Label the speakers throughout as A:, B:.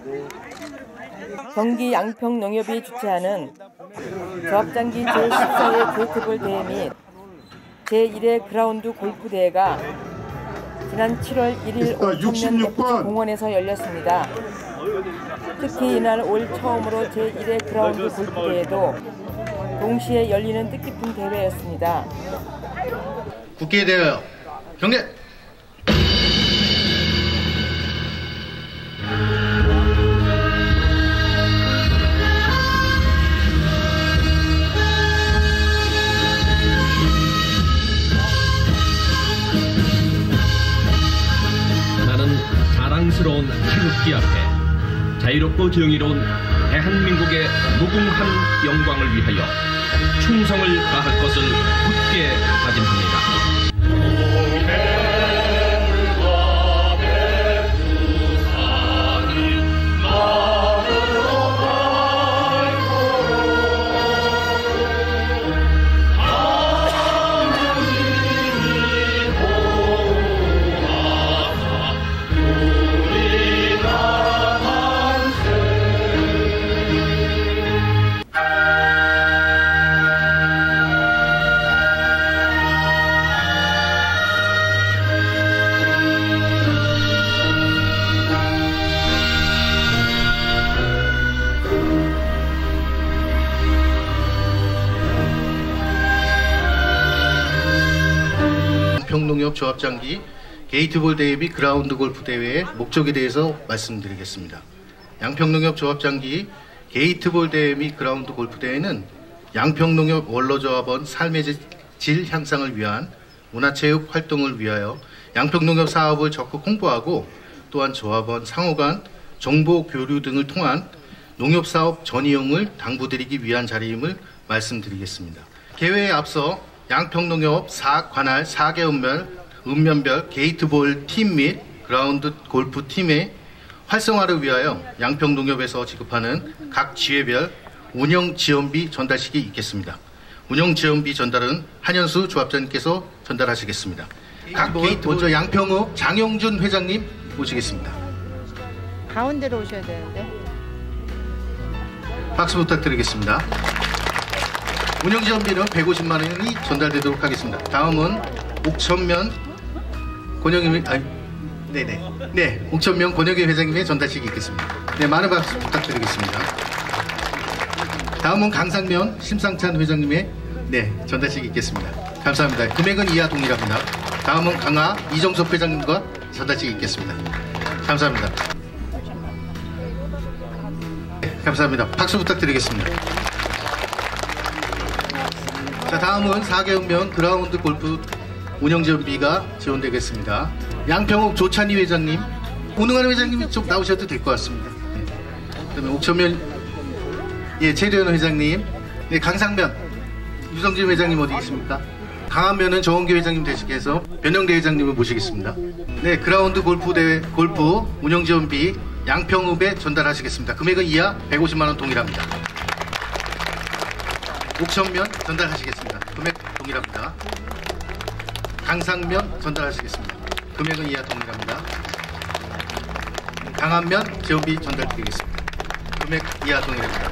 A: 경기 양평농협이 주최하는 조합장기 제14회 게이트볼 대회 및 제1회 그라운드 골프 대회가 지난 7월 1일 옥천면 FG 공원에서 열렸습니다. 특히 이날 올 처음으로 제1회 그라운드 골프 대회도 동시에 열리는 뜻깊은 대회였습니다.
B: 국기에 대하여 경례!
C: 나는 자랑스러운 태극기 앞에 자유롭고 정의로운 대한민국의 무궁한 영광을 위하여 충성을 다할 것을 굳게 다짐합니다.
B: 양평농협 조합장기 게이트볼 대회 및 그라운드 골프 대회의 목적에 대해서 말씀드리겠습니다. 양평농협 조합장기 게이트볼 대회 및 그라운드 골프 대회는 양평농협 원로조합원 삶의 질 향상을 위한 문화체육 활동을 위하여 양평농협 사업을 적극 홍보하고 또한 조합원 상호 간 정보 교류 등을 통한 농협사업 전이용을 당부드리기 위한 자리임을 말씀드리겠습니다. 개회에 앞서 양평농협 관할 4개 읍면별 게이트볼 팀 및 그라운드 골프 팀의 활성화를 위하여 양평농협에서 지급하는 각 지회별 운영지원비 전달식이 있겠습니다. 운영지원비 전달은 한현수 조합장님께서 전달하시겠습니다. 각 게이트 먼저 양평읍 장영준 회장님 모시겠습니다.
D: 가운데로 오셔야 되는데.
B: 박수 부탁드리겠습니다. 운영지원비는 150만 원이 전달되도록 하겠습니다. 다음은 옥천면 권영임 옥천면 권영임 회장님의 전달식이 있겠습니다. 네, 많은 박수 부탁드리겠습니다. 다음은 강상면 심상찬 회장님의 전달식이 있겠습니다. 감사합니다. 금액은 이하 동일합니다. 다음은 강화 이정섭 회장님과 전달식이 있겠습니다. 감사합니다. 감사합니다. 박수 부탁드리겠습니다. 자, 다음은 4개읍면 그라운드 골프 운영지원비가 지원되겠습니다. 양평읍 조찬희 회장님, 오능한 회장님이 좀 나오셔도 될 것 같습니다. 그다음에 옥천면 최대현 회장님, 강상면 유성진 회장님 어디 계십니까? 강한면은 정원기 회장님 대신해서 변영대 회장님을 모시겠습니다. 네, 그라운드 골프 대회 골프 운영지원비 양평읍에 전달하시겠습니다. 금액은 이하 150만 원 동일합니다. 옥천면 전달하시겠습니다. 금액 동일합니다. 강상면 전달하시겠습니다. 금액은 이하 동일합니다. 강한면 지원비 전달드리겠습니다. 금액 이하 동일합니다.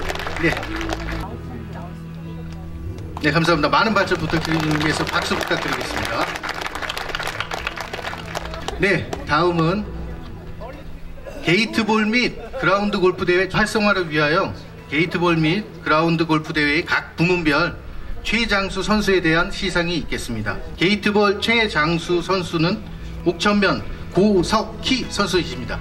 B: 네, 감사합니다. 많은 발전 부탁드리기 위해서 박수 부탁드리겠습니다. 네, 다음은 게이트볼 및 그라운드 골프 대회 활성화를 위하여 게이트볼 및 그라운드 골프 대회의 각 부문별 최장수 선수에 대한 시상이 있겠습니다. 게이트볼 최장수 선수는 옥천면 고석희 선수이십니다.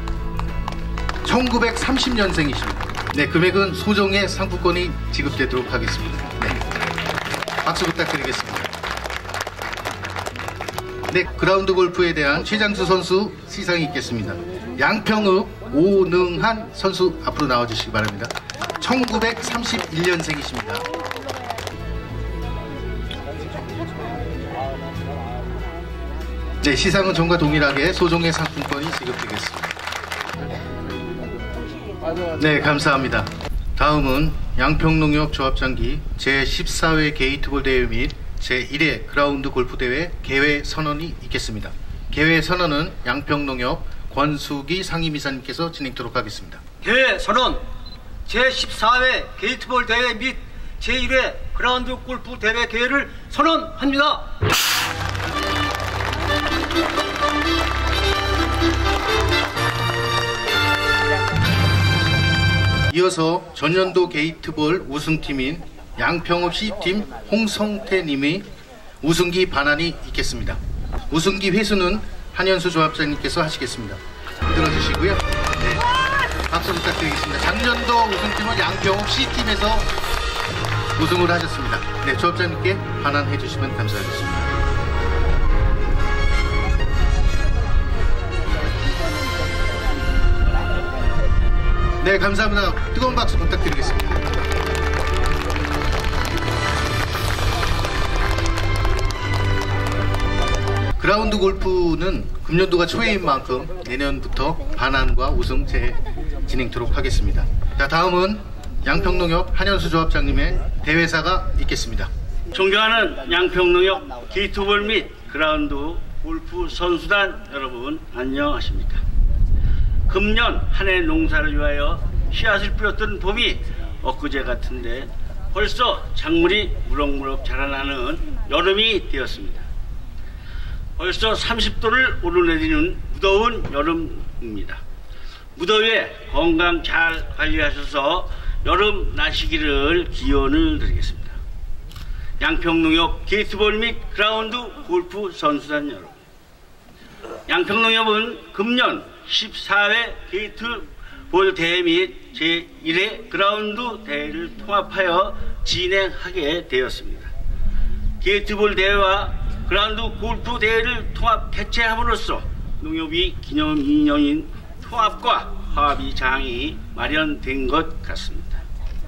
B: 1930년생이십니다. 네, 금액은 소정의 상품권이 지급되도록 하겠습니다. 네, 박수 부탁드리겠습니다. 네, 그라운드 골프에 대한 최장수 선수 시상이 있겠습니다. 양평읍 오능한 선수 앞으로 나와주시기 바랍니다. 1931년생이십니다. 네, 시상은 전과 동일하게 소정의 상품권이 지급되겠습니다. 네, 감사합니다. 다음은 양평농협 조합장기 제14회 게이트볼 대회 및 제1회 그라운드 골프 대회 개회 선언이 있겠습니다. 개회 선언은 양평농협 권수기 상임이사님께서 진행토록 하겠습니다.
E: 대회 선언 제14회 게이트볼 대회 및 제1회 그라운드 골프 대회 개회를 선언합니다.
B: 이어서 전년도 게이트볼 우승팀인 양평읍 C팀 홍성태님의 우승기 반환이 있겠습니다. 우승기 회수는 한현수 조합장님께서 하시겠습니다. 들어주시고요. 네, 박수 부탁드리겠습니다. 작년도 우승팀은 양평읍 C팀에서 우승을 하셨습니다. 네, 조합장님께 반환해 주시면 감사하겠습니다. 네, 감사합니다. 뜨거운 박수 부탁드리겠습니다. 그라운드 골프는 금년도가 초회인 만큼 내년부터 반환과 우승 진행토록 하겠습니다. 자, 다음은 양평농협 한현수 조합장님의 대회사가 있겠습니다.
F: 존경하는 양평농협 게이트볼 및 그라운드 골프 선수단 여러분, 안녕하십니까? 금년 한 해 농사를 위하여 씨앗을 뿌렸던 봄이 엊그제 같은데 벌써 작물이 무럭무럭 자라나는 여름이 되었습니다. 벌써 30도를 오르내리는 무더운 여름입니다. 무더위에 건강 잘 관리하셔서 여름 나시기를 기원을 드리겠습니다. 양평농협 게이트볼 및 그라운드 골프 선수단 여러분, 양평농협은 금년 14회 게이트볼 대회 및 제1회 그라운드 대회를 통합하여 진행하게 되었습니다. 게이트볼 대회와 그라운드 골프 대회를 통합 개최함으로써 농협이 기념 2년인 통합과 화합의 장이 마련된 것 같습니다.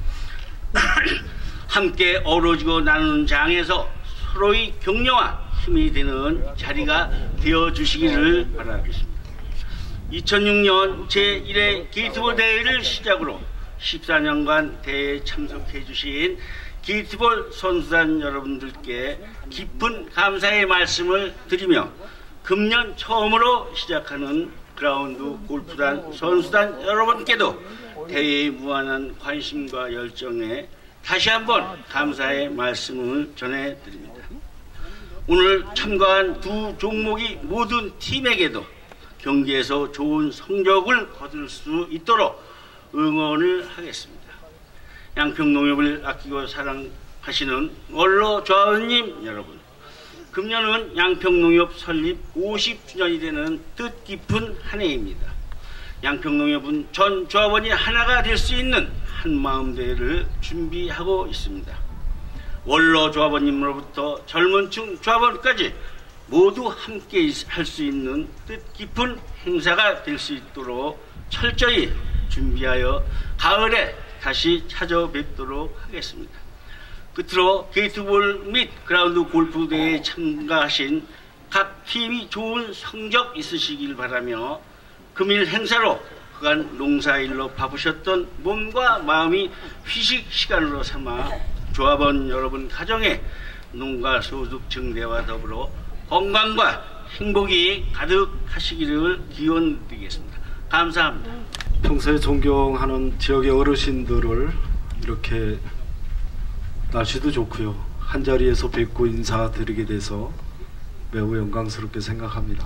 F: 함께 어우러지고 나누는 장에서 서로의 격려와 힘이 되는 자리가 되어주시기를 바라겠습니다. 2006년 제1회 게이트볼 대회를 시작으로 14년간 대회에 참석해 주신 게이트볼 선수단 여러분들께 깊은 감사의 말씀을 드리며 금년 처음으로 시작하는 그라운드 골프단 선수단 여러분께도 대회에 무한한 관심과 열정에 다시 한번 감사의 말씀을 전해드립니다. 오늘 참가한 두 종목이 모든 팀에게도 경기에서 좋은 성적을 거둘 수 있도록 응원을 하겠습니다. 양평농협을 아끼고 사랑하시는 원로 조합원님 여러분, 금년은 양평농협 설립 50주년이 되는 뜻깊은 한 해입니다. 양평농협은 전 조합원이 하나가 될 수 있는 한마음 대회를 준비하고 있습니다. 원로 조합원님으로부터 젊은 층 조합원까지 모두 함께 할 수 있는 뜻깊은 행사가 될 수 있도록 철저히 준비하여 가을에 다시 찾아뵙도록 하겠습니다. 끝으로 게이트볼 및 그라운드 골프 대회에 참가하신 각 팀이 좋은 성적 있으시길 바라며 금일 행사로 그간 농사일로 바쁘셨던 몸과 마음이 휴식 시간으로 삼아 조합원 여러분 가정에 농가 소득 증대와 더불어 건강과 행복이 가득하시기를 기원드리겠습니다. 감사합니다.
G: 평소에 존경하는 지역의 어르신들을 이렇게 날씨도 좋고요, 한자리에서 뵙고 인사드리게 돼서 매우 영광스럽게 생각합니다.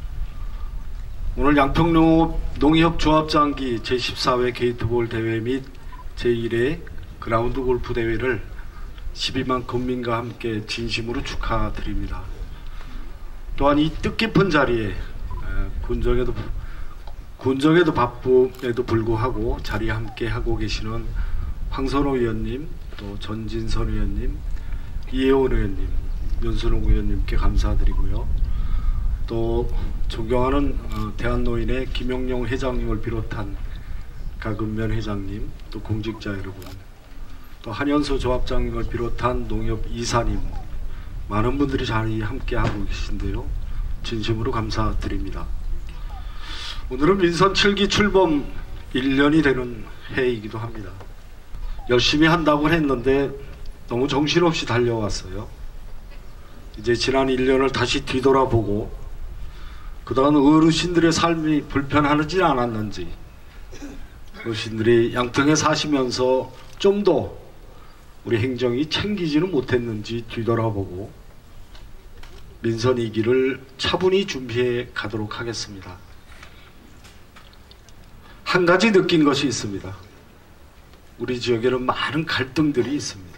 G: 오늘 양평농협 조합장기 제14회 게이트볼 대회 및 제1회 그라운드 골프 대회를 12만 국민과 함께 진심으로 축하드립니다. 또한 이 뜻깊은 자리에 군정에도 바쁨에도 불구하고 자리에 함께 하고 계시는 황선호 의원님, 또 전진선 의원님, 이혜원 의원님, 윤순홍 의원님께 감사드리고요. 또 존경하는 대한노인의 김용용 회장님을 비롯한 박은면 회장님, 또 공직자 여러분, 또 한현수 조합장님을 비롯한 농협 이사님, 많은 분들이 자리에 함께 하고 계신데요, 진심으로 감사드립니다. 오늘은 민선 7기 출범 1년이 되는 해이기도 합니다. 열심히 한다고 했는데 너무 정신없이 달려왔어요. 이제 지난 1년을 다시 뒤돌아보고 그동안 어르신들의 삶이 불편하지 않았는지, 어르신들이 양평에 사시면서 좀 더 우리 행정이 챙기지는 못했는지 뒤돌아보고 민선 2기를 차분히 준비해 가도록 하겠습니다. 한 가지 느낀 것이 있습니다. 우리 지역에는 많은 갈등들이 있습니다.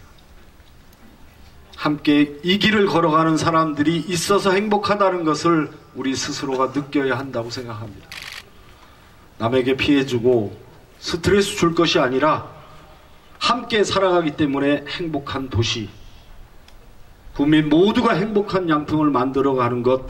G: 함께 이 길을 걸어가는 사람들이 있어서 행복하다는 것을 우리 스스로가 느껴야 한다고 생각합니다. 남에게 피해주고 스트레스 줄 것이 아니라 함께 살아가기 때문에 행복한 도시, 국민 모두가 행복한 양평을 만들어가는 것,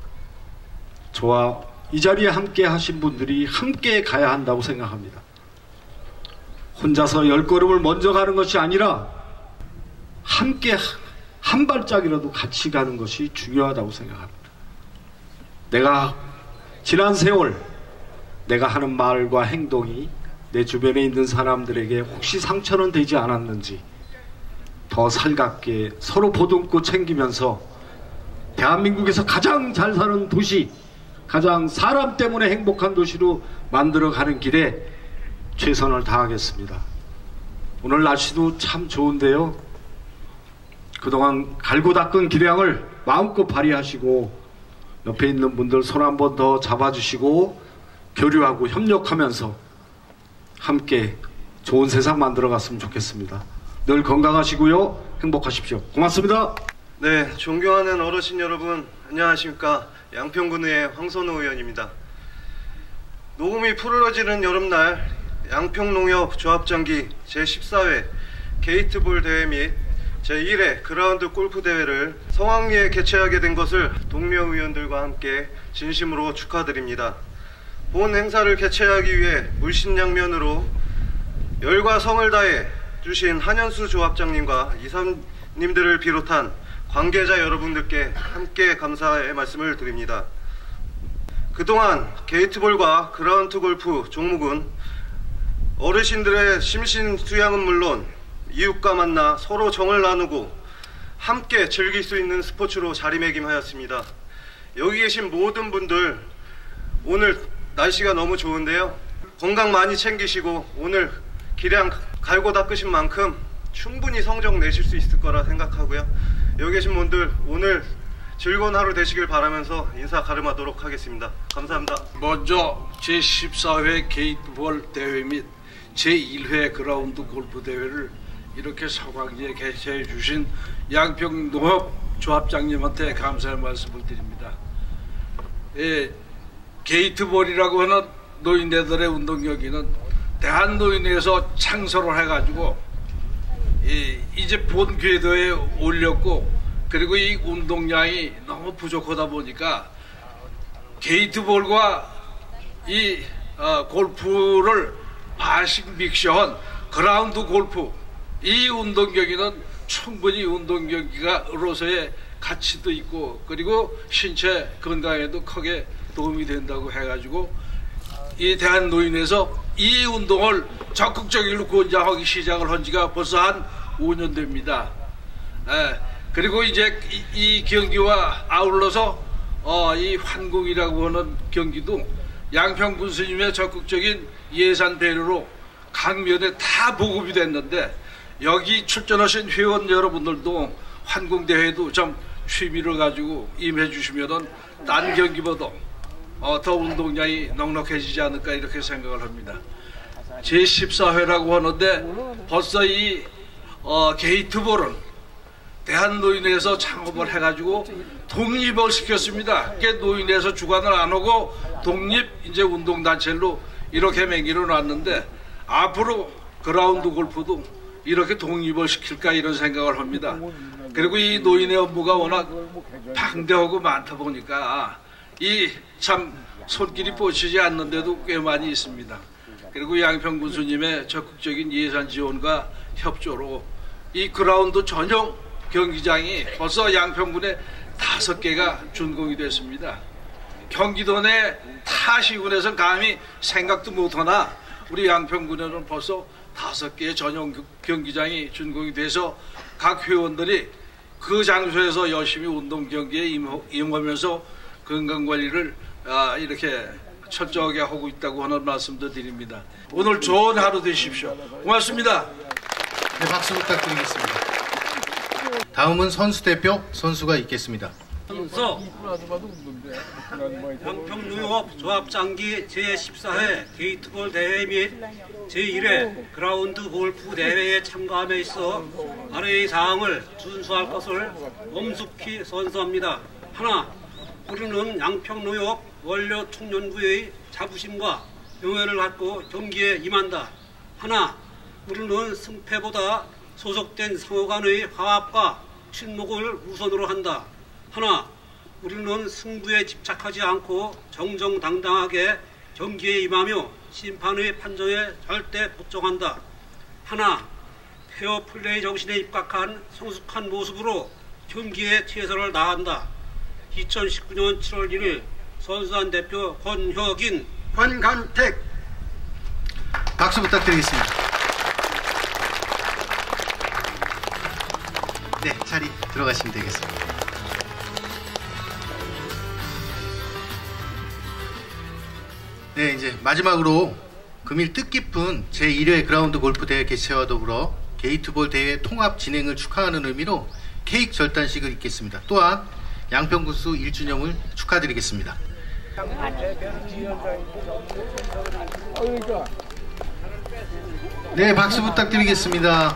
G: 저와 이 자리에 함께 하신 분들이 함께 가야 한다고 생각합니다. 혼자서 10걸음을 먼저 가는 것이 아니라 함께 한 발짝이라도 같이 가는 것이 중요하다고 생각합니다. 내가 지난 세월 내가 하는 말과 행동이 내 주변에 있는 사람들에게 혹시 상처는 되지 않았는지 더 살갑게 서로 보듬고 챙기면서 대한민국에서 가장 잘 사는 도시, 가장 사람 때문에 행복한 도시로 만들어가는 길에 최선을 다하겠습니다. 오늘 날씨도 참 좋은데요. 그동안 갈고 닦은 기량을 마음껏 발휘하시고 옆에 있는 분들 손 한 번 더 잡아주시고 교류하고 협력하면서 함께 좋은 세상 만들어갔으면 좋겠습니다. 늘 건강하시고요. 행복하십시오. 고맙습니다.
H: 네, 존경하는 어르신 여러분, 안녕하십니까. 양평군의 황선우 의원입니다. 녹음이 푸르러지는 여름날 양평농협 조합장기 제14회 게이트볼 대회 및 제1회 그라운드 골프 대회를 성황리에 개최하게 된 것을 동료 의원들과 함께 진심으로 축하드립니다. 본 행사를 개최하기 위해 물심양면으로 열과 성을 다해 주신 한현수 조합장님과 이사님들을 비롯한 관계자 여러분들께 함께 감사의 말씀을 드립니다. 그동안 게이트볼과 그라운드 골프 종목은 어르신들의 심신 수양은 물론 이웃과 만나 서로 정을 나누고 함께 즐길 수 있는 스포츠로 자리매김하였습니다. 여기 계신 모든 분들 오늘 날씨가 너무 좋은데요. 건강 많이 챙기시고 오늘 기량 갈고 닦으신 만큼 충분히 성적 내실 수 있을 거라 생각하고요. 여기 계신 분들 오늘 즐거운 하루 되시길 바라면서 인사 가름하도록 하겠습니다. 감사합니다.
I: 먼저 제14회 게이트볼 대회 및 제1회 그라운드 골프 대회를 이렇게 성황리에 개최해 주신 양평농협 조합장님한테 감사의 말씀을 드립니다. 게이트볼이라고 하는 노인네들의 운동 경기는 대한노인회에서 창설을 해가지고 이제 본 궤도에 올렸고, 그리고 이 운동량이 너무 부족하다 보니까 게이트볼과 이 골프를 바식 믹셔한 그라운드 골프, 이 운동 경기는 충분히 운동 경기가로서의 가치도 있고 그리고 신체 건강에도 크게 도움이 된다고 해가지고 이 대한노인에서 이 운동을 적극적으로 권장하기 시작을 한 지가 벌써 한 5년 됩니다. 그리고 이제 이 경기와 아울러서 이 환궁이라고 하는 경기도 양평 군수님의 적극적인 예산 배려로 각 면에 다 보급이 됐는데, 여기 출전하신 회원 여러분들도 환궁대회도 좀 취미를 가지고 임해 주시면은 딴 경기보다 더 운동량이 넉넉해지지 않을까 이렇게 생각을 합니다. 제14회라고 하는데 벌써 이 게이트볼은 대한노인회에서 창업을 해가지고 독립을 시켰습니다. 그게 노인회에서 주관을 안 하고 독립 이제 운동단체로 이렇게 맹기를 놨는데, 앞으로 그라운드 골프도 이렇게 독립을 시킬까 이런 생각을 합니다. 그리고 이 노인회 업무가 워낙 방대하고 많다 보니까 이 참 손길이 뻗치지 않는데도 꽤 많이 있습니다. 그리고 양평 군수님의 적극적인 예산 지원과 협조로 이 그라운드 전용 경기장이 벌써 양평군에 5개가 준공이 됐습니다. 경기도 내 타 시군에서는 감히 생각도 못하나 우리 양평군에는 벌써 5개의 전용 경기장이 준공이 돼서 각 회원들이 그 장소에서 열심히 운동 경기에 임하면서 건강관리를 이렇게 철저하게 하고 있다고 하는 말씀도 드립니다. 오늘 좋은 하루 되십시오. 고맙습니다.
B: 네, 박수 부탁드리겠습니다. 다음은 선수 대표 선수가 있겠습니다.
E: 양평농협 조합장기 제14회 게이트볼 대회 및 제1회 그라운드 골프 대회에 참가함에 있어 아래의 사항을 준수할 것을 엄숙히 선서합니다. 하나, 우리는 양평농협 원료 청년부의 자부심과 명예를 갖고 경기에 임한다. 하나, 우리는 승패보다 소속된 상호 간의 화합과 친목을 우선으로 한다. 하나, 우리는 승부에 집착하지 않고 정정당당하게 경기에 임하며 심판의 판정에 절대 복종한다. 하나, 페어플레이 정신에 입각한 성숙한 모습으로 경기에 최선을 다한다. 2019년 7월 1일 선수단 대표 권혁인, 권간택.
B: 박수 부탁드리겠습니다. 네, 자리 들어가시면 되겠습니다. 네, 이제 마지막으로 금일 뜻깊은 제1회 그라운드 골프 대회 개최와 더불어 게이트볼 대회 통합 진행을 축하하는 의미로 케이크 절단식을 있겠습니다. 또한 양평군수 1주년을 축하드리겠습니다. 네, 박수 부탁드리겠습니다.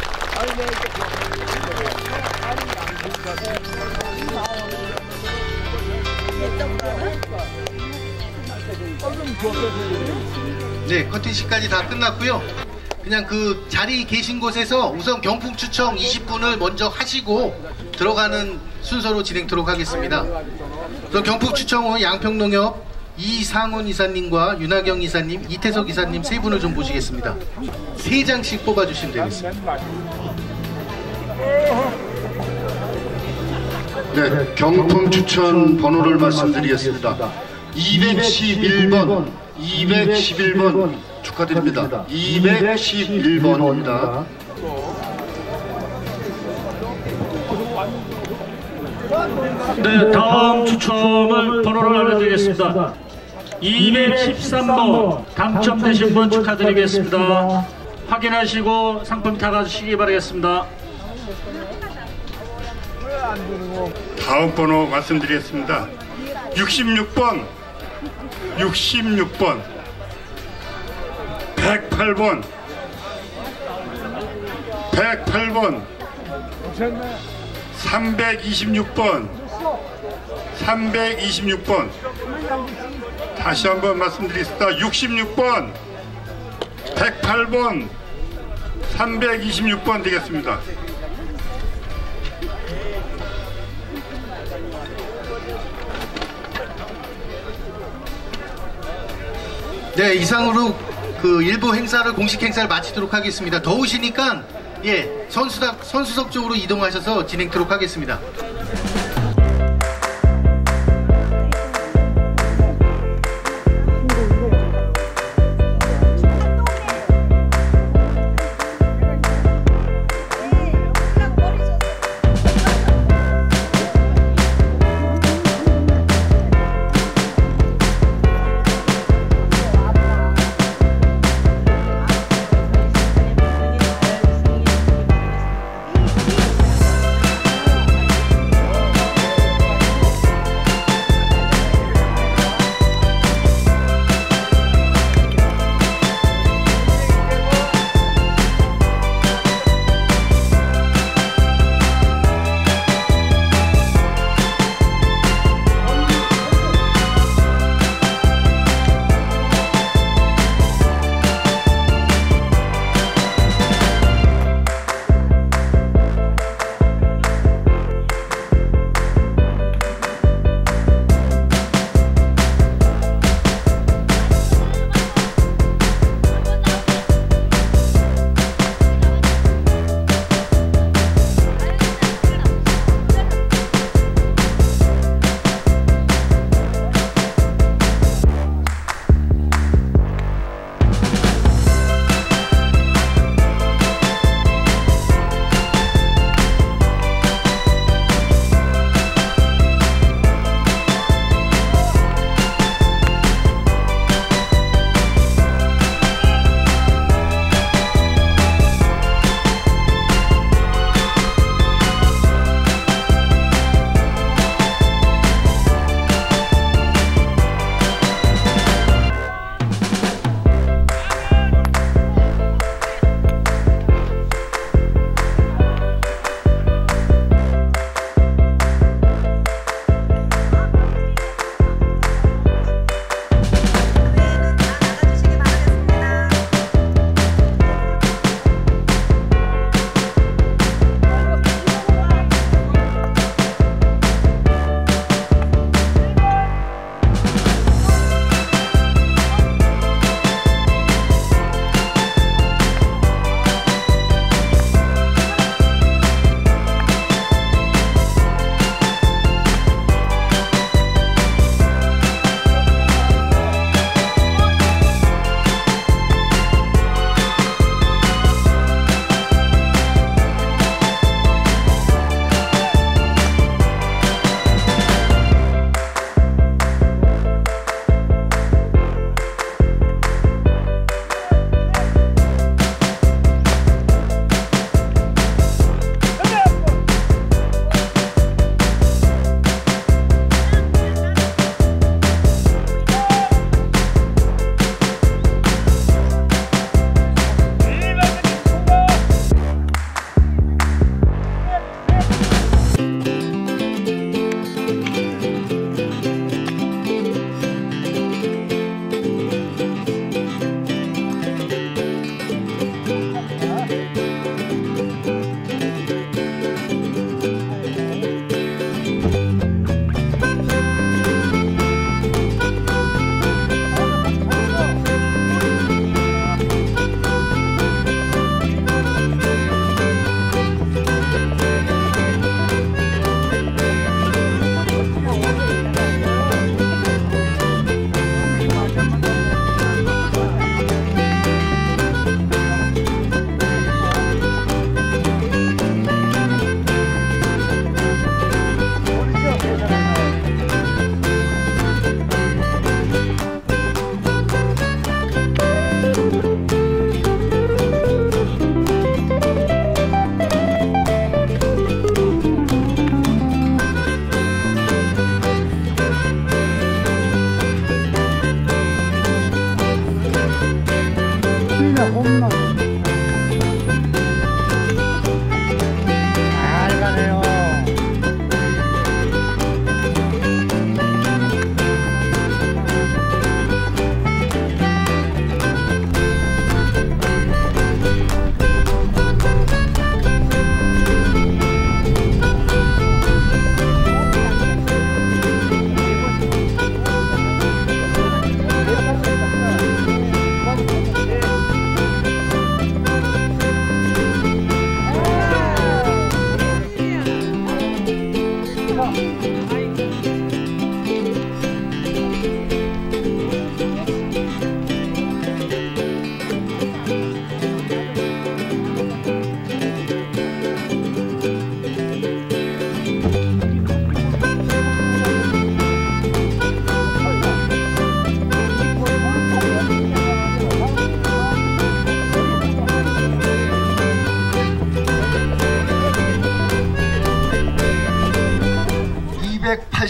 B: 네, 커팅식까지 다 끝났고요. 그냥 그 자리 계신 곳에서 우선 경품 추첨 20분을 먼저 하시고 들어가는 순서로 진행토록 하겠습니다. 그럼 경품 추첨은 양평농협 이상훈 이사님과 윤하경 이사님, 이태석 이사님 세 분을 좀 모시겠습니다. 3장씩 뽑아주시면 되겠습니다.
G: 네, 경품 추천 번호를 말씀드리겠습니다. 211번, 211번 축하드립니다. 211번입니다.
J: 네, 다음 추첨을 번호를 알려드리겠습니다. 213번 당첨되신 분 축하드리겠습니다. 확인하시고 상품 타가주시기 바라겠습니다.
K: 다음 번호 말씀드리겠습니다. 66번, 66번, 108번, 108번, 326번, 326번. 다시 한번 말씀드리겠습니다. 66번, 108번, 326번 되겠습니다.
B: 네, 이상으로 그 일부 행사를 공식 행사를 마치도록 하겠습니다. 더우시니까 예, 선수석 쪽으로 이동하셔서 진행토록 하겠습니다.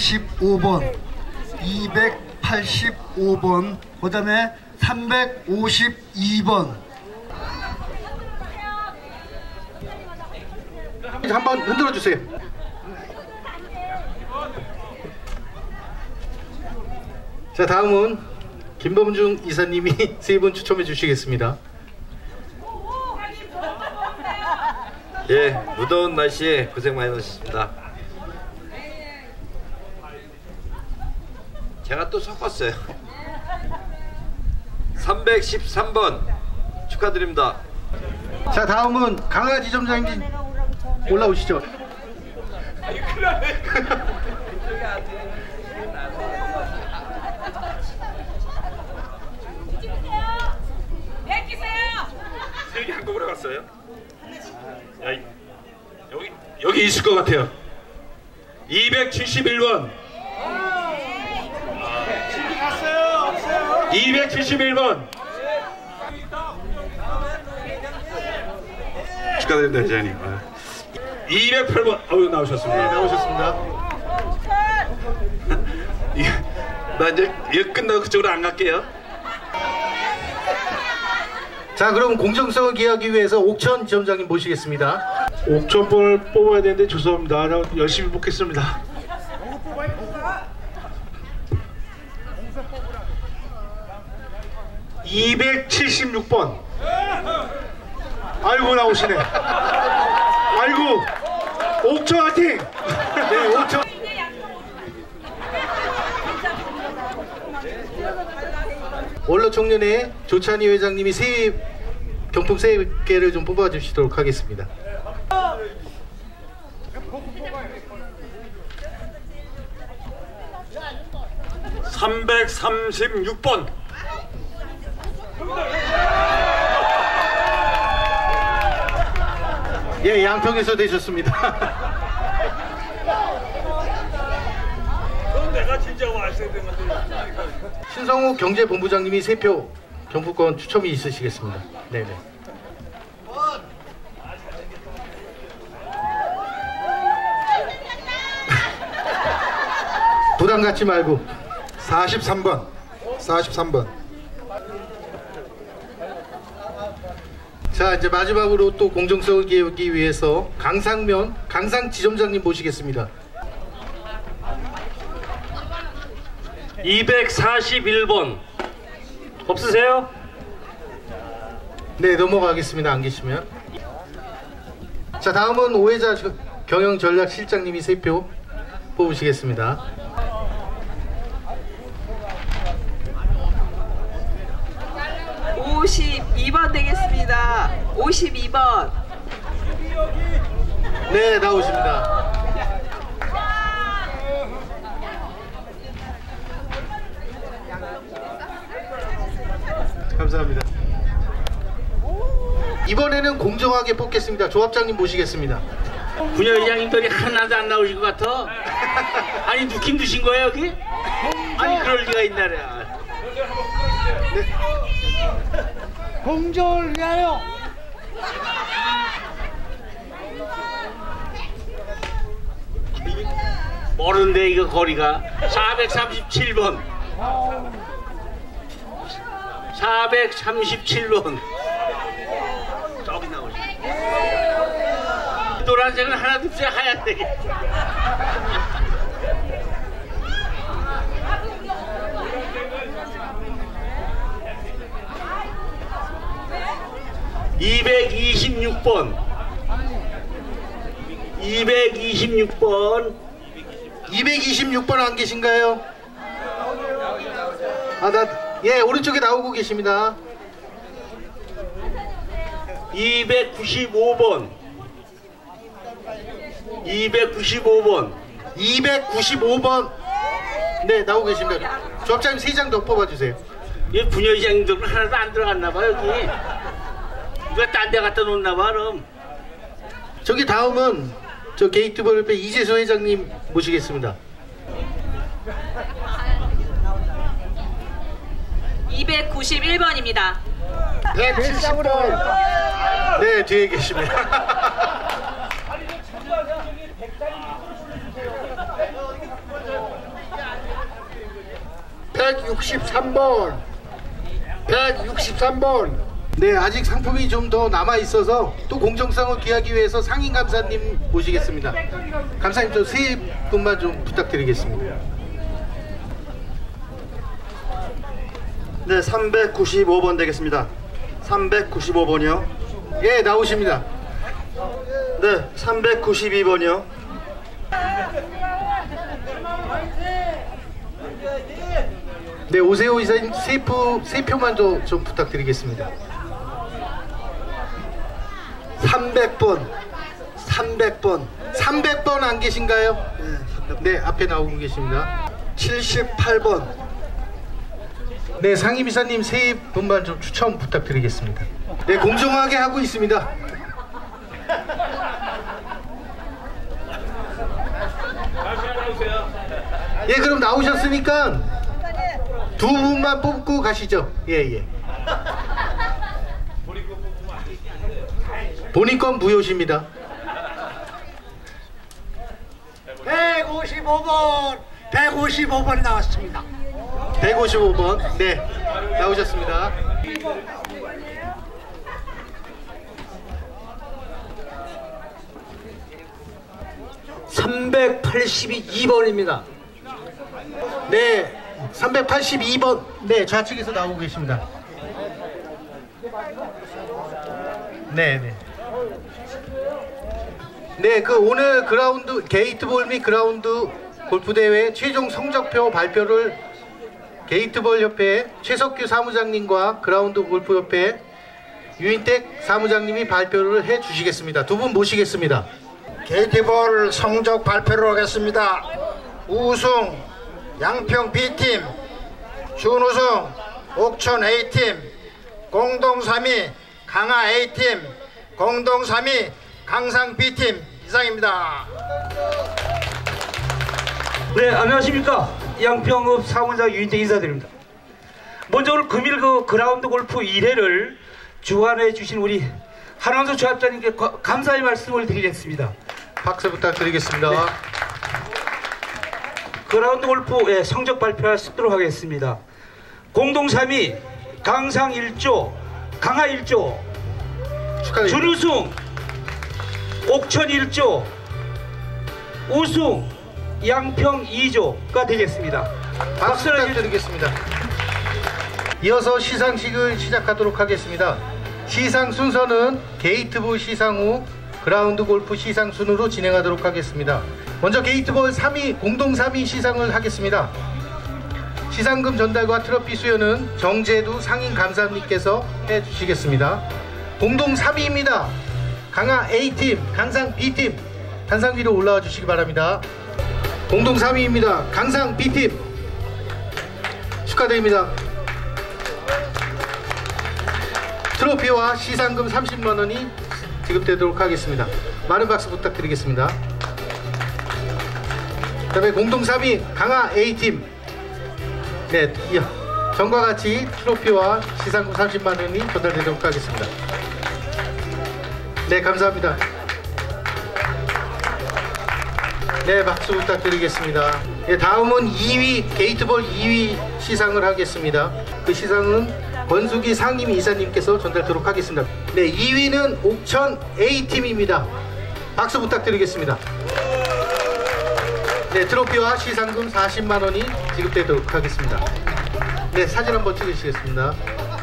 L: 285번, 285번, 그 다음에 352번.
B: 한번 흔들어 주세요. 자, 다음은 김범중 이사님이 세 분 추첨해 주시겠습니다.
M: 예, 무더운 날씨에 고생 많이 하셨습니다. 제가 또 섞었어요. 313번 축하드립니다.
B: 자, 다음은 강하지 점장님 올라오시죠.
N: 여기 한국으로 갔어요? 야, 여기 있을 것 같아요. 271번. 271번. 축하드립니다, 회장님. 208번. 나오셨습니다.
B: 네, 나오셨습니다.
N: 나 이제 이거 끝나고 그쪽으로 안 갈게요.
B: 자, 그럼 공정성을 기하기 위해서 옥천 지점장님 모시겠습니다.
N: 옥천번을 뽑아야 되는데 죄송합니다. 나 열심히 뽑겠습니다. (276번) 아이고, 나오시네. 아이고, 옥천 화이팅!
B: 네, 옥천. 원로청년회 조찬희 회장님이 경품 3개를 좀 뽑아주시도록 하겠습니다.
N: (336번)
B: 예, 양평에서 되셨습니다.
N: 그럼 내가 진짜 왔어야 되는데.
B: 신성욱 경제본부장님이 3표 경품권 추첨이 있으시겠습니다. 네네. 부담 갖지 말고
O: 43번.
B: 자, 이제 마지막으로 또 공정성을 기하기 위해서 강상 지점장님 모시겠습니다.
J: 241번 없으세요?
B: 네, 넘어가겠습니다. 안 계시면. 자, 다음은 오해자 경영전략실장님이 3표 뽑으시겠습니다.
P: (52번) 되겠습니다. 52번.
B: 네, 나오십니다. 감사합니다. 이번에는 공정하게 뽑겠습니다. 조합장님 모시겠습니다.
F: 부녀회장님들이 하나도 안 나오신 것 같아. 아니, 느낌 드신 거예요 여기? 아니, 그럴 리가 있나래.
B: 네.
Q: 공정을 위하여.
F: 모르는데 이거 거리가 437번. 437번. 저기 나오지. 노란색은 하나도 없어요. 하얀색이. (226번) 226번
B: 226번 안 계신가요? 예, 오른쪽에 나오고 계십니다.
F: 295번
B: 295번 네, 나오고 계십니다. 조합장님 3장 더 뽑아주세요.
F: 이 부녀회장님들은 하나도 안 들어갔나봐. 여기 누가 딴 데 갖다 놓나봐. 그럼
B: 저기 다음은 저 게이트볼배 이재수 회장님 모시겠습니다.
P: 291번입니다.
B: 170번. 네, 뒤에 계십니다.
O: 163번. 163번.
Q: 네, 아직 상품이 좀 더 남아 있어서 또 공정성을 기하기 위해서 상임 감사님 모시겠습니다. 감사님 저 세 분만 좀 부탁드리겠습니다.
R: 네, 395번 되겠습니다. 395번이요.
Q: 예, 나오십니다.
R: 네, 392번이요.
Q: 네, 오세호 이사님 세 표만 좀 부탁드리겠습니다. 300번. 300번 안 계신가요? 네, 앞에 나오고 계십니다.
L: 78번.
Q: 네, 상임이사님 세 분만 좀 추천 부탁드리겠습니다. 네, 공정하게 하고 있습니다. 예, 그럼 나오셨으니까 두 분만 뽑고 가시죠. 예. 본인 건 무효십니다.
L: 155번 나왔습니다.
Q: 155번. 네, 나오셨습니다.
S: (382번입니다)
Q: 네, 382번. 네, 좌측에서 나오고 계십니다. 네, 그 오늘 그라운드 게이트볼 및 그라운드 골프 대회 최종 성적표 발표를 게이트볼 협회 최석규 사무장님과 그라운드 골프 협회 유인택 사무장님이 발표를 해 주시겠습니다. 두 분 모시겠습니다.
L: 게이트볼 성적 발표를 하겠습니다. 우승 양평 B팀, 준우승 옥천 A팀, 공동 3위 강화 A팀, 공동 3위 강상 B팀. 이상입니다.
S: 네, 안녕하십니까. 양평읍 사무장 유인택 인사드립니다. 먼저 오늘 금일 그라운드 골프 1회를 주관해 주신 우리 한원수 조합장님께 감사의 말씀을 드리겠습니다.
Q: 박수 부탁드리겠습니다.
S: 네. 그라운드 골프 성적 발표하도록 하겠습니다. 공동 3위 강상 1조, 강하 1조, 준우승 옥천 1조, 우승 양평 2조가 되겠습니다.
Q: 박수 부탁드리겠습니다. 이어서 시상식을 시작하도록 하겠습니다. 시상 순서는 게이트볼 시상 후 그라운드 골프 시상 순으로 진행하도록 하겠습니다. 먼저 게이트볼 3위 공동 3위 시상을 하겠습니다. 시상금 전달과 트로피 수여는 정재두 상임 감사님께서 해주시겠습니다. 공동 3위입니다. 강하 A팀, 강상 B팀 단상 위로 올라와 주시기 바랍니다. 공동 3위입니다. 강상 B팀 축하드립니다. 트로피와 시상금 30만원이 지급되도록 하겠습니다. 많은 박수 부탁드리겠습니다. 그 다음에 공동 3위 강하 A팀, 네, 전과 같이 트로피와 시상금 30만원이 전달되도록 하겠습니다. 네, 감사합니다. 네, 박수 부탁드리겠습니다. 네, 다음은 2위 게이트볼 2위 시상을 하겠습니다. 그 시상은 권수기 상임 이사님께서 전달하도록 하겠습니다. 네, 2위는 옥천 A팀입니다. 박수 부탁드리겠습니다. 네, 트로피와 시상금 40만원이 지급되도록 하겠습니다. 네, 사진 한번 찍으시겠습니다.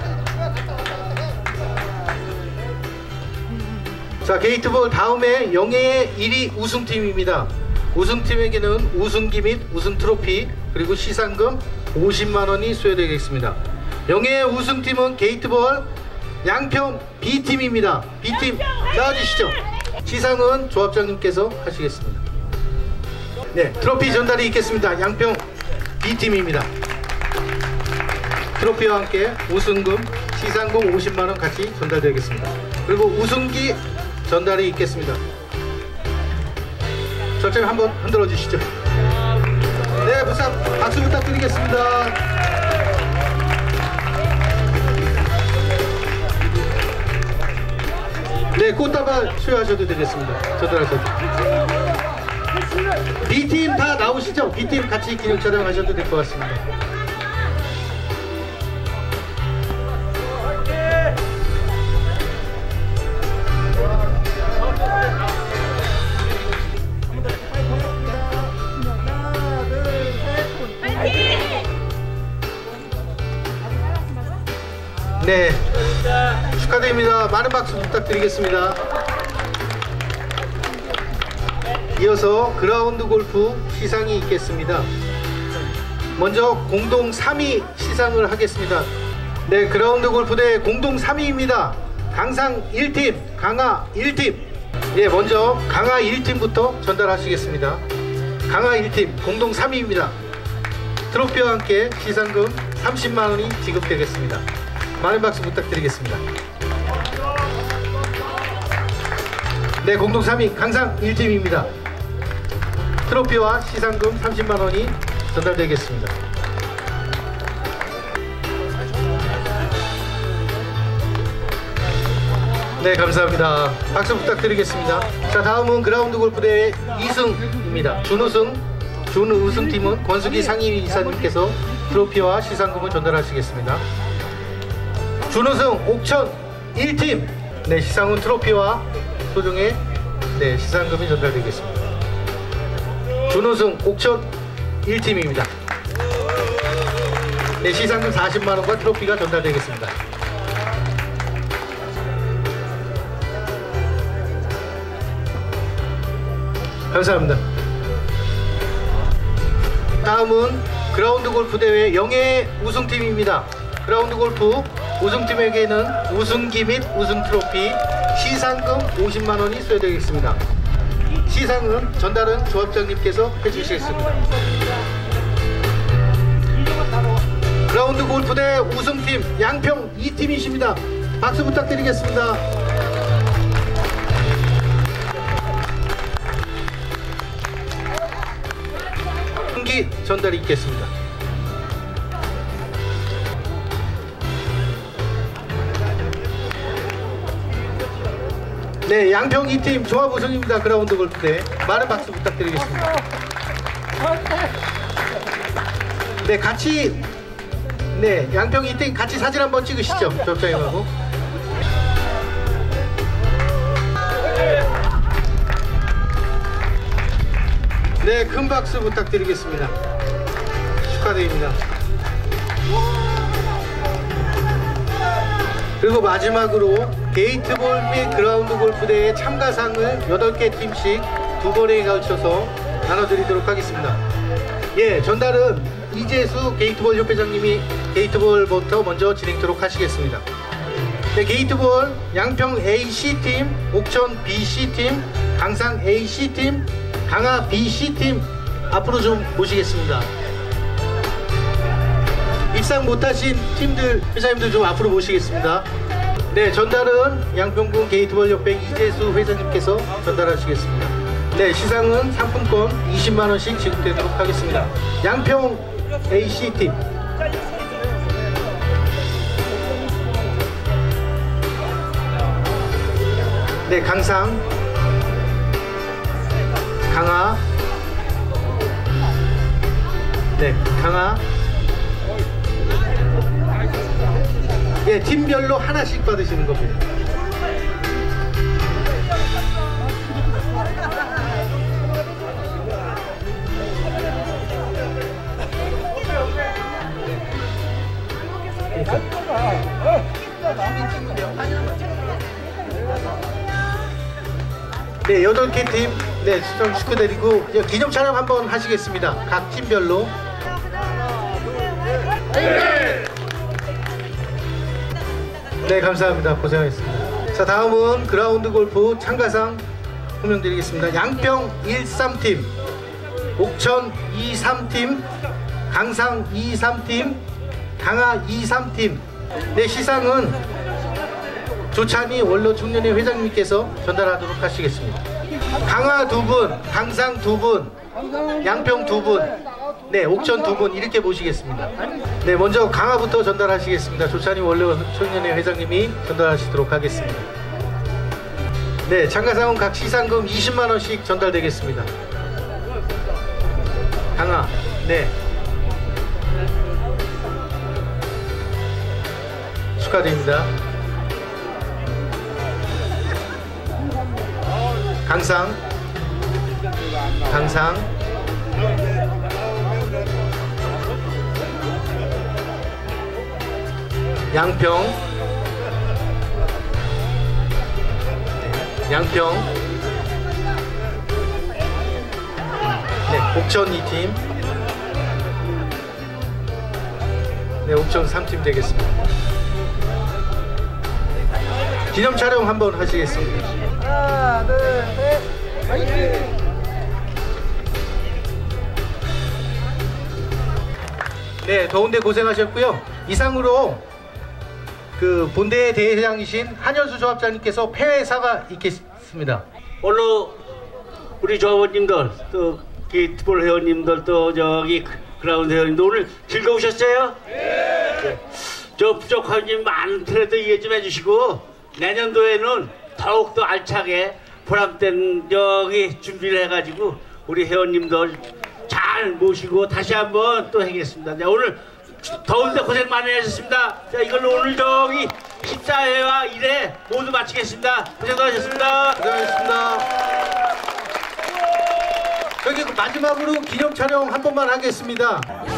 Q: 자, 게이트볼 다음에 영예의 1위 우승팀입니다. 우승팀에게는 우승기 및 우승 트로피 그리고 시상금 50만원이 수여되겠습니다. 영예의 우승팀은 게이트볼 양평 B팀입니다. B팀 나와주시죠. 시상은 조합장님께서 하시겠습니다. 네, 트로피 전달이 있겠습니다. 양평 B팀입니다. 트로피와 함께 우승금, 시상금 50만원 같이 전달되겠습니다. 그리고 우승기 전달이 있겠습니다. 저쪽 한번 흔들어 주시죠. 네, 박수 부탁드리겠습니다. 네, 꽃다발 수여하셔도 되겠습니다. 전달하셔도. B팀 다 나오시죠? B팀 같이 기념 촬영하셔도 될 것 같습니다. 많은 박수 부탁드리겠습니다. 이어서 그라운드 골프 시상이 있겠습니다. 먼저 공동 3위 시상을 하겠습니다. 네, 그라운드 골프대 공동 3위입니다. 강상 1팀, 강하 1팀. 예, 먼저 강하 1팀부터 전달하시겠습니다. 강하 1팀 공동 3위입니다. 트로피와 함께 시상금 30만원이 지급되겠습니다. 많은 박수 부탁드리겠습니다. 네, 공동 3위 강상 1팀입니다. 트로피와 시상금 30만원이 전달되겠습니다. 네, 감사합니다. 박수 부탁드리겠습니다. 자, 다음은 그라운드 골프대회 2승입니다. 준우승팀은 권수기 상임이사님께서 트로피와 시상금을 전달하시겠습니다. 준우승 옥천 1팀. 네, 시상은 트로피와 소정의 시상금이 전달되겠습니다. 준우승 옥천 1팀입니다. 네, 시상금 40만원과 트로피가 전달되겠습니다. 감사합니다. 다음은 그라운드 골프 대회 영예 우승팀입니다. 그라운드 골프 우승팀에게는 우승기 및 우승 트로피, 시상금 50만원이 수여되겠습니다. 시상은 전달은 조합장님께서 해주시겠습니다. 그라운드 골프대 우승팀 양평 2팀이십니다. 박수 부탁드리겠습니다. 승기 전달이 있겠습니다. 네, 양평 2팀 조합 우승입니다. 그라운드 골프대 많은 박수 부탁드리겠습니다. 네, 같이 양평 2팀 같이 사진 한번 찍으시죠. 조합장님하고. 네, 큰 박수 부탁드리겠습니다. 축하드립니다. 그리고 마지막으로 게이트볼 및 그라운드 골프대회 참가상을 8개 팀씩 2번에 걸쳐서 나눠드리도록 하겠습니다. 예, 전달은 이재수 게이트볼 협회장님이 게이트볼부터 먼저 진행토록 하시겠습니다. 네, 게이트볼 양평 AC팀, 옥천 BC팀, 강상 AC팀, 강하 BC팀 앞으로 좀 모시겠습니다. 입상 못하신 팀들, 회장님들 좀 앞으로 모시겠습니다. 네, 전달은 양평군 게이트볼 협회 이재수 회장님께서 전달하시겠습니다. 네, 시상은 상품권 20만원씩 지급되도록 하겠습니다. 양평 AC팀. 네, 강상, 강하, 네, 강하. 예, 팀별로 하나씩 받으시는 겁니다. 네, 8개 팀, 네, 수상 축하드리고 기념 촬영 한번 하시겠습니다. 각 팀별로. 네, 감사합니다. 고생하셨습니다. 자, 다음은 그라운드 골프 참가상 호명드리겠습니다. 양평 13팀, 옥천 23팀, 강상 23팀, 강하 23팀. 네, 시상은 조찬희 원로 청년회 회장님께서 전달하도록 하시겠습니다. 강하 2분, 강상 2분, 양평 2분, 네, 옥천 2분 이렇게 모시겠습니다. 네, 먼저 강하부터 전달하시겠습니다. 조찬희 원로 청년회 회장님이 전달하시도록 하겠습니다. 네, 참가상은 각 시상금 20만원씩 전달되겠습니다. 강하, 네, 축하드립니다. 강상, 강상, 양평, 양평, 네, 옥천 2팀, 네, 옥천 3팀 되겠습니다. 기념 촬영 한번 하시겠습니다.
L: 하나, 둘, 셋, 화이팅!
Q: 네, 더운데 고생하셨고요. 이상으로 그 본대의 대회장이신 한현수 조합장님께서 폐회 사과 있겠습니다.
F: 오늘 우리 조합원님들 또 게이트볼 회원님들 또 저기 그라운드 회원님들 오늘 즐거우셨어요? 네. 저 부족한 점 많더라도 이해 좀 해주시고 내년도에는 더욱더 알차게 보람된 저기 준비를 해가지고 우리 회원님들 잘 모시고 다시 한번 또 하겠습니다. 네, 오늘 더운데 고생 많이 하셨습니다. 자, 이걸로 오늘 저기 14회와 1회 모두 마치겠습니다. 고생도 하셨습니다.
Q: 고생하셨습니다. 저기 마지막으로 기념 촬영 한 번만 하겠습니다.